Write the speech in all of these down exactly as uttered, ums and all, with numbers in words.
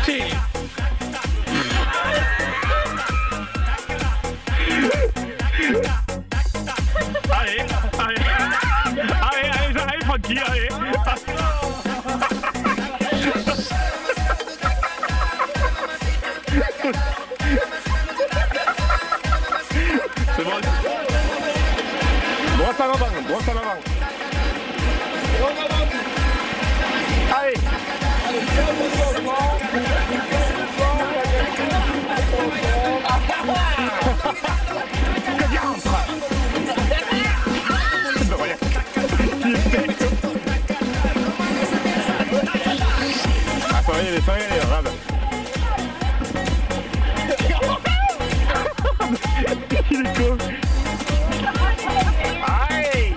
Sí. Allez, allez, allez, allez, allez, Francky, allez. C'est bon. Droite en avant, droite en avant. Allez. Ah, ça va y aller, ça va y aller, regarde. Il est con. Aïe.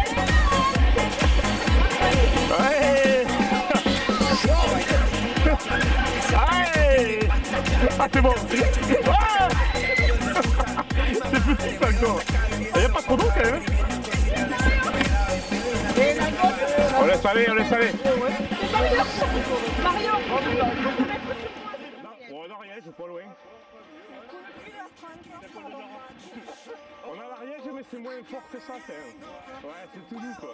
Ouais. Aïe. Ah, c'est bon. Ah. C'est petit ça encore. Il n'y a pas trop d'eau quand même. On laisse aller, on laisse aller. Mario. Bon, on a rien, c'est pas loin. On a l'Ariège, mais c'est moins fort que ça, quand même. Ouais, c'est tout doux, quoi.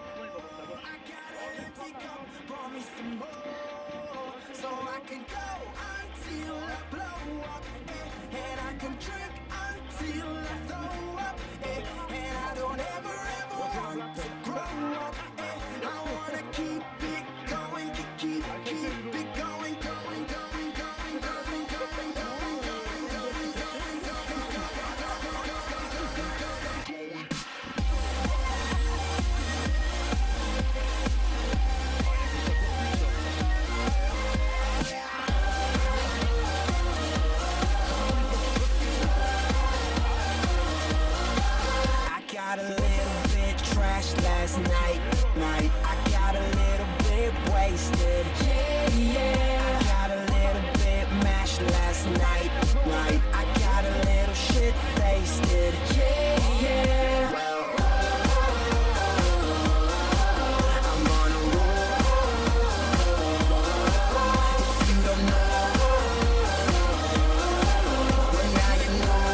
Got a little bit trashed last night, night. I got a little bit wasted, yeah, yeah. I got a little bit mashed last night, night. I got a little shit faced, yeah, yeah. Well, I'm on a roll. If you don't know, well now you know.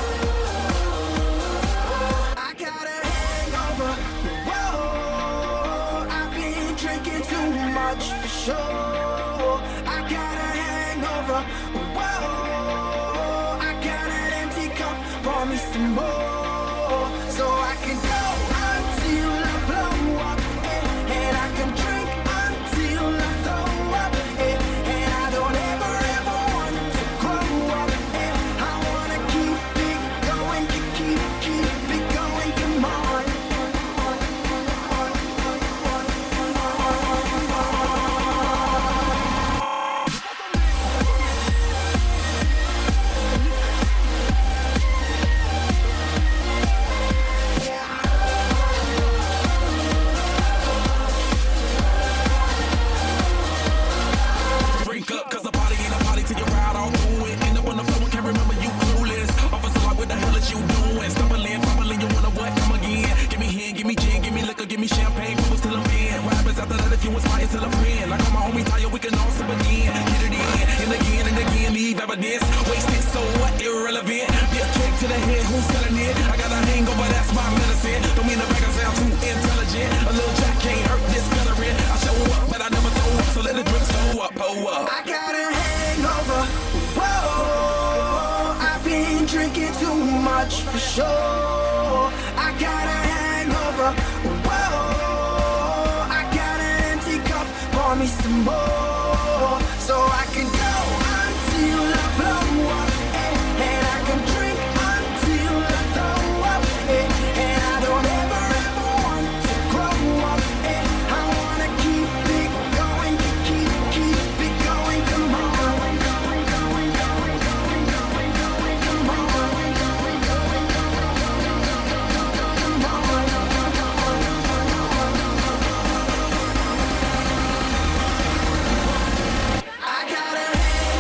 I got a hangover, whoa. I've been drinking too much for sure. I got a hangover, whoa. I got an empty cup, pour me some more, so I can go until I blow up, eh, and I can drink until I throw up, eh, and I don't ever ever want to grow up, eh. I wanna keep it going, keep, keep, keep it going, come on. Drink up, cause a party ain't a party till you're out all through it. End up on the floor and can't remember you clueless. Officer, like, what the hell is you doing? Stumbling, fumbling, you wanna what? Come again. Give me hand, give me gin, give me liquor, give me champagne. Bubbles till I'm in. What happens after that if you inspire till I'm friend? Like all my homies tired, we can all sip again. Get it in, and again, and again, leave evidence. Wasted, so what? Irrelevant. Get kicked to the head, who's selling it? I got a hangover, that's my medicine. Don't mean the back I sound too intelligent. A little jack can't hurt this veteran. I show up, but I never throw up, so let the drinks go up, pull up. I got a hangover, whoa. I've been drinking too much for sure. I got a hangover, whoa. I got an empty cup, pour me some more, so I can go until I blow up, eh, and I can drink until I throw up, eh, and I don't ever ever want to grow up, eh. I wanna keep it going, keep, keep it going, come on. I got a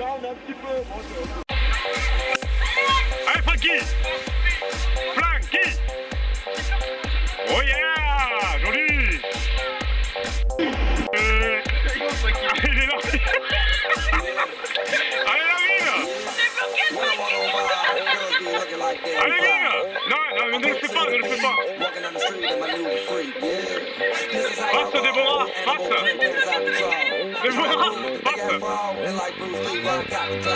Allez, Francky. Francky. Oh yeah, joli. Euh... Allez, il est là. Allez, la vive. Allez, vive. Non, non, ne le fais pas, ne le fais pas. Passe, Déborah, passe. Déborah, passe.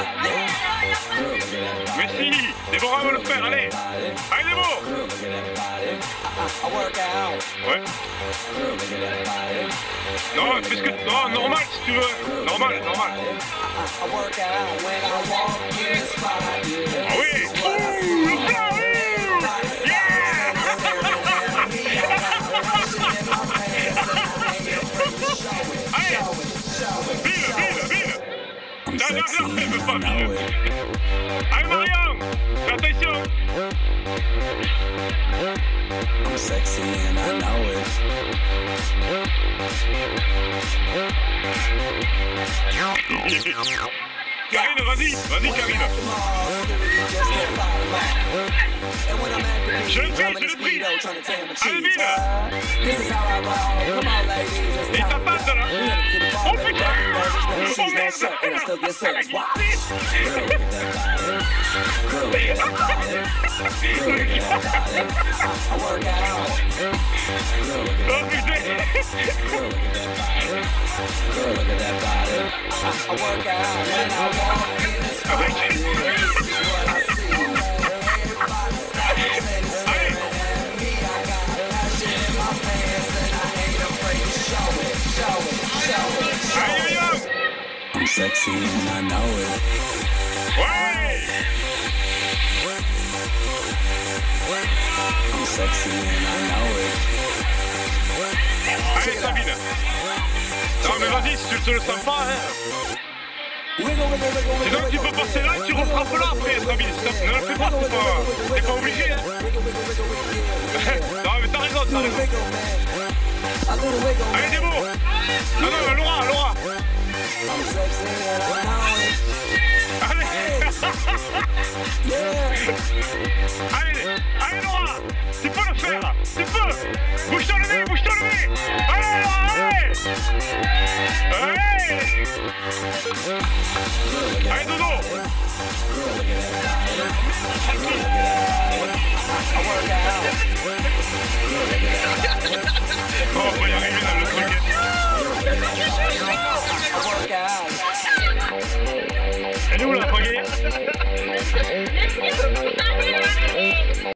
Mais si, Déborah veut le faire, allez. Allez, Déborah. Ouais. Non, fais ce que... Non, normal si tu veux. Normal, normal. Ah oui. Ouh, le plat, ouh. Yeah. Allez. Vive, vive, vive. Non, non, non, elle veut pas vive. Allez, Marianne, fais attention. I'm sexy and I know it. Karine, vas-y, vas-y, Karine. Je le prie, je le prie. Allez, vite. Et ta patte, là. Oh putain. Oh I'm sexy and I know it. Ouais. I'm sexy and I know it. Allez, Sabine. Non mais vas-y, si tu te le sens pas, hein. Sinon tu peux passer là et tu refrappes là après, Sabine. Ne le fais pas, c'est pas... T'es pas obligé, hein. Non mais t'as raison, t'as raison. Allez, Débo. Non, non, Laura, Laura. Allez. Allez, allez, Laura. Tu peux le faire, tu peux. Bouge-toi le nez, bouge-toi le nez. Allez, Laura, allez. Allez. Allez, Dodo. Oh, on va y arriver dans le truc. Elle est où la pagaie?